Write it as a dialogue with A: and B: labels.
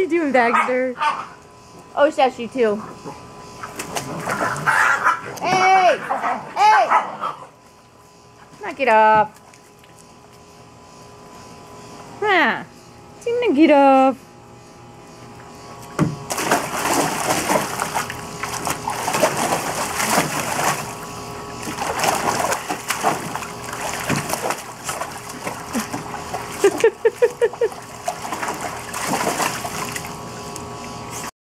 A: you doing, Baxter? Oh, that's you too. Hey! Hey! Knock it off. Huh. Seem to get off.